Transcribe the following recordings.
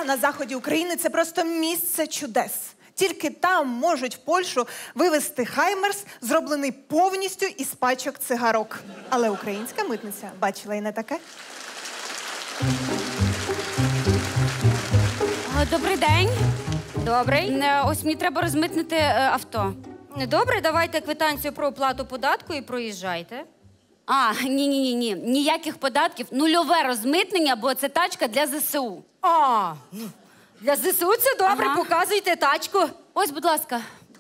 Польща на заході України – це просто місце чудес. Тільки там можуть в Польщу вивезти хаймерс, зроблений повністю із пачок цигарок. Але українська митниця бачила і не таке. Добрий день. Добрий. Ось мені треба розмитнити авто. Добре, давайте квитанцію про оплату податку і проїжджайте. Ні. Ніяких податків. Нульове розмитнення, бо це тачка для ЗСУ. Для ЗСУ це добре, показуйте тачку. Ось, будь ласка.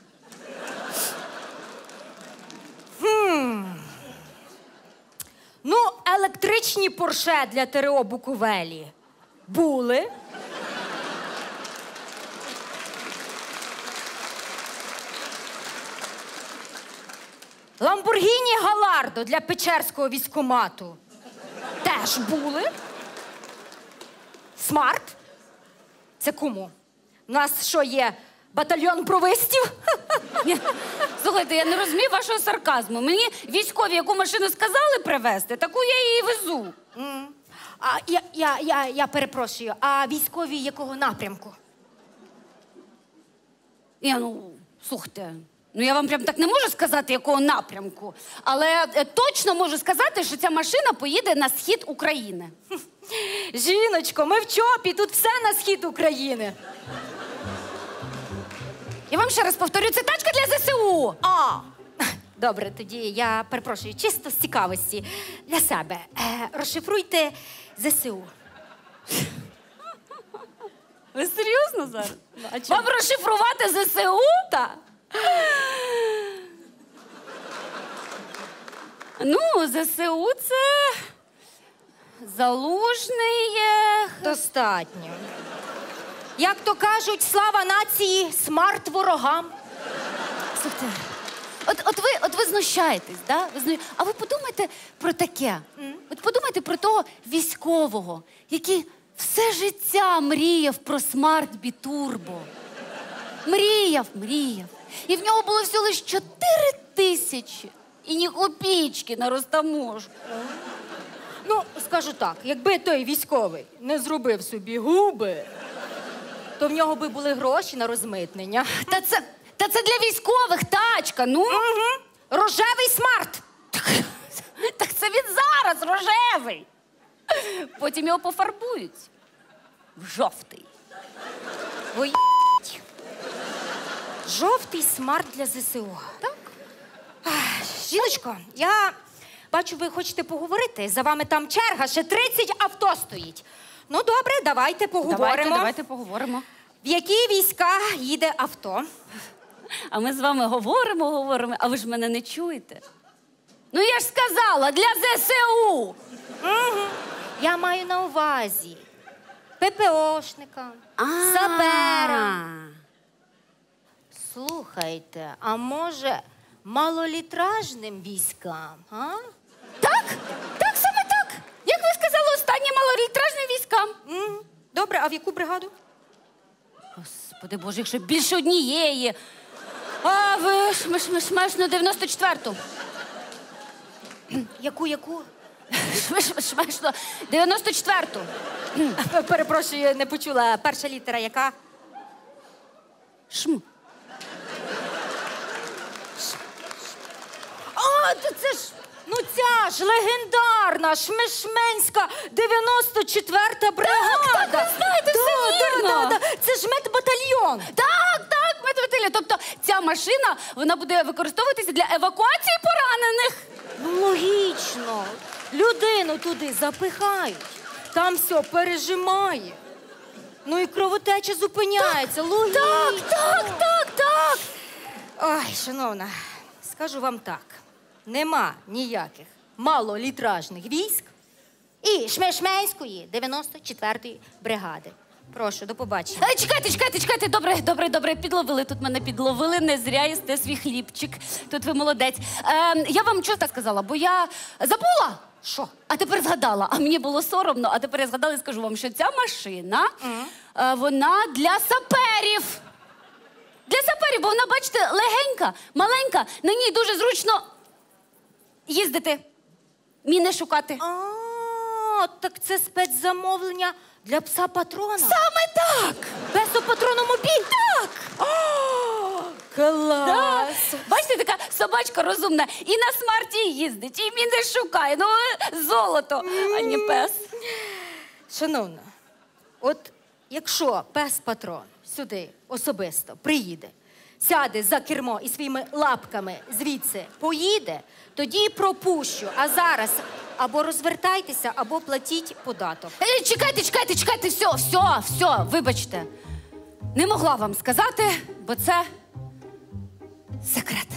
Ну, електричні Порше для ТРО Буковелі були. Ламборгіні Галардо для Печерського військкомату теж були. Смарт? Це кому? У нас що є? Батальйон провистів? Слухайте, я не розумію вашого сарказму. Мені військові, яку машину сказали привезти, таку я її везу. Я перепрошую, а військові якого напрямку? Слухайте, я вам прям так не можу сказати, якого напрямку. Але точно можу сказати, що ця машина поїде на схід України. Жіночко, ми в ЧОПі, тут все на схід України. Я вам ще раз повторю, це тачка для ЗСУ. Добре, тоді я перепрошую, чисто з цікавості для себе. Розшифруйте ЗСУ. Ви серйозно зараз? Вам розшифрувати ЗСУ? Так. ЗСУ це Залужний. Достатньо. Як то кажуть, слава нації, смарт ворогам. Слухайте, от ви знущаєтесь, да? А ви подумайте про таке. От подумайте про того військового, який все життя мріяв про смарт бітурбо. Мріяв. І в нього було всього лише 4 тисячі. І ні копійки на розтаможку. Скажу так, якби той військовий не зробив собі губи, то в нього би були гроші на розмитнення. Та це для військових тачка, Рожевий смарт! Так це він зараз рожевий. Потім його пофарбують в жовтий. Ой, жовтий смарт для ЗСУ. Так. Жіночко, я бачу, ви хочете поговорити. За вами там черга, ще 30 авто стоїть. Ну, добре, давайте поговоримо. Давайте поговоримо. В які війська їде авто? А ми з вами говоримо, а ви ж мене не чуєте. Я ж сказала, для ЗСУ. Я маю на увазі ППОшникам, саперам. Слухайте, а може малолітражним військам, Так, саме так. Як ви сказали, останнє малолітражним військам. Добре, а в яку бригаду? Господи Боже, якщо більше однієї. Ви шмешно 94-ту. Яку? Шмешно 94-ту. Перепрошую, не почула. Перша літера яка? Шм. Це ж, ця ж легендарна шмешменська 94-та бригада. Так, ви знаєте, все вірно. Це ж медбатальйон. Так, медведиля. Тобто ця машина, вона буде використовуватися для евакуації поранених. Логічно. Людину туди запихають. Там все пережимає. І кровотеча зупиняється. Логічно. Так. Ой, шановна, скажу вам так. Нема ніяких малолітражних військ і шмешменської 94-ї бригади. Прошу, до побачення. Чекайте. Добре. Підловили. Не зря їсте свій хлібчик. Тут ви молодець. Я вам що так сказала, бо я забула. Що? А тепер згадала. А мені було соромно, а тепер я згадала і скажу вам, що ця машина, вона для саперів. Для саперів, бо вона, бачите, легенька, маленька, на ній дуже зручно їздити, міни шукати. Так це спецзамовлення Для пса патрона? Саме так! Песопатрономобіль? Так! Клас! Бачите, така собачка розумна. І на смарті їздить, і мене шукає. Ну, золото, а не пес. Шановна, от якщо пес-патрон сюди особисто приїде, сяде за кермо і своїми лапками звідси поїде, тоді пропущу. А зараз або розвертайтеся, або платіть податок. Чекайте, все, вибачте. Не могла вам сказати, бо це секрет.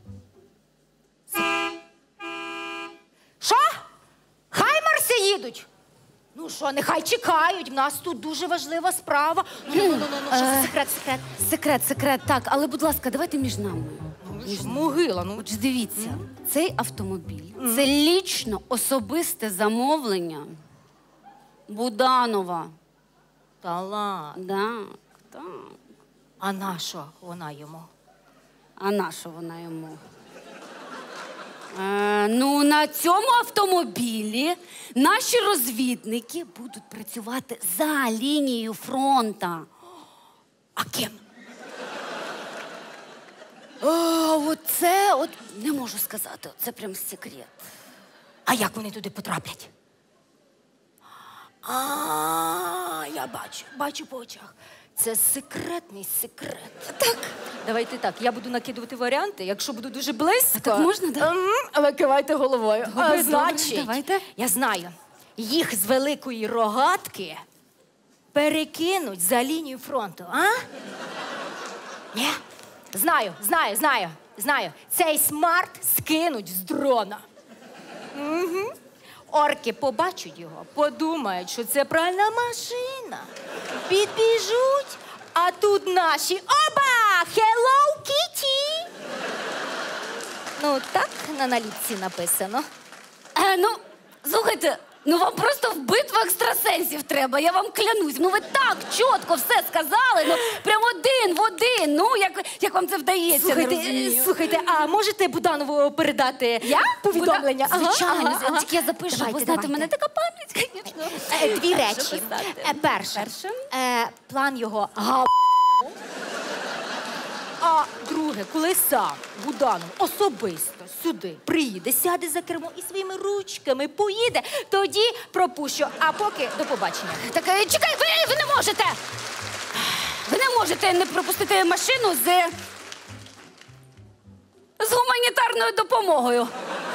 Що? Хаймарси їдуть? Ну що, нехай чекають, в нас тут дуже важлива справа. Ну, що це секрет? Секрет, так, але, будь ласка, давайте між нами. Могила, ну. От ж дивіться, цей автомобіль – це лічно особисте замовлення Буданова. Талант. Так. А на що вона йому? А на що вона йому? Ну, на цьому автомобілі наші розвідники будуть працювати за лінією фронту. А ким? Оце не можу сказати, це прям секрет. А як вони туди потраплять? Я бачу по очах. Це секретний секрет. Так. Давайте так, я буду накидувати варіанти, якщо буду дуже близько. А так можна, да? Ви кивайте головою. Добре, Значить, давайте. я знаю, їх з великої рогатки перекинуть за лінію фронту, а? Ні? Знаю. Цей смарт скинуть з дрона. Угу. Орки побачать його, подумають, що це пральна машина. Підбіжуть, а тут наші. Оба! Hello, Kitty! Ну, так на наліпці написано. Слухайте, вам просто в битву екстрасенсів треба, я вам клянусь. Ви так чітко все сказали, прям один в один. Як вам це вдається, не розумію. Слухайте, а можете Буданову передати повідомлення? Звичайно, тільки я запишу, Давайте, бо знаєте, в мене така пам'ять, звісно. Дві речі. Перше. План його А друге, коли сам Буданов особисто сюди приїде, сяде за кермо і своїми ручками поїде, тоді пропущу. А поки до побачення. Так, чекай, ви не можете! Ви не можете не пропустити машину з гуманітарною допомогою.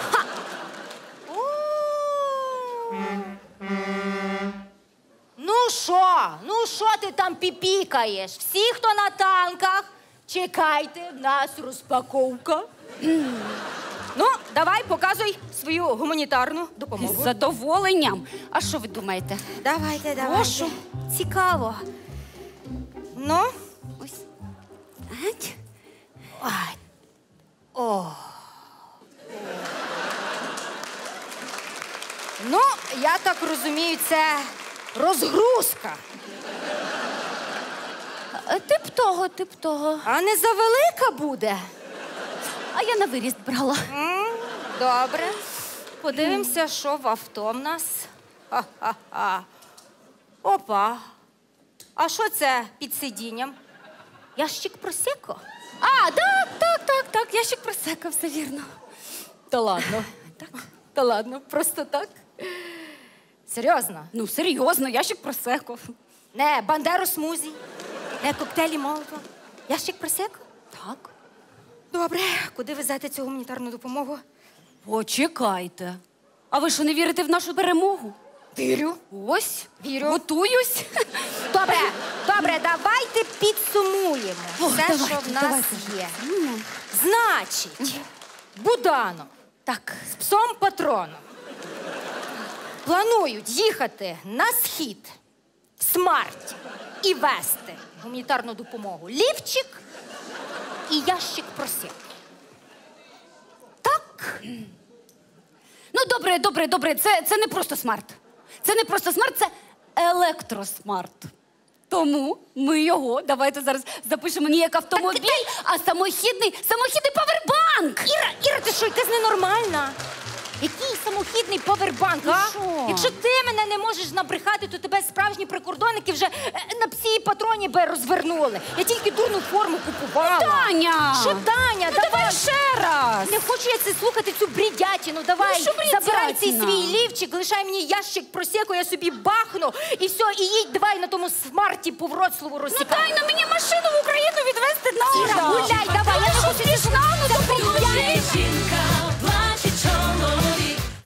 Ну що ти там піпікаєш? Всі, хто на танках, чекайте, в нас розпаковка. Ну, давай, показуй свою гуманітарну допомогу. З задоволенням. А що ви думаєте? Давайте. Прошу. Цікаво. Ну? Ось. Ай. О. Ну, я так розумію, це розгрузка. Тип того. А не завелика буде? А я на виріст брала. Добре. Подивимося, що в авто в нас. Ха-ха-ха. Опа. А що це під сидінням? Ящик просеко? Так, ящик просека, все вірно. Та ладно. Та ладно, просто так. Серйозно? Ну, серйозно, ящик просеко. Не бандеру смузі, не коктейлі молотова. Ящик просеко? Так. Добре. Куди везете цю гуманітарну допомогу? Почекайте. А ви що, не вірите в нашу перемогу? Вірю. Ось, Вірю. готуюсь. Добре, давайте підсумуємо все, давайте, що в нас давайте. є. Значить, Буданов з псом патроном планують їхати на схід в смарті і вести гуманітарну допомогу лівчик і ящик просек. Так? Ну, добре, це не просто смарт. Це не просто смарт, це електросмарт. Тому ми його, давайте зараз запишемо не як автомобіль, а самохідний павербанк. Іра, ти що, якась ненормальна? Який самохідний повербанк, а? що? Якщо ти мене не можеш набрехати, то тебе справжні прикордонники вже на псі патроні би розвернули. Я тільки дурну форму купувала. Таня! Що, Таня? Давай ще раз! Не хочу я це слухати, цю брідятину. Давай, що брідятина? забирай цей свій лівчик, лишай мені ящик просеку, я собі бахну, і все, і їдь давай на тому смарті по Вроцлаву розсікати. Дай на мені машину в Україну відвезти Іра, надо! гуляй, давай, я не хочу пішла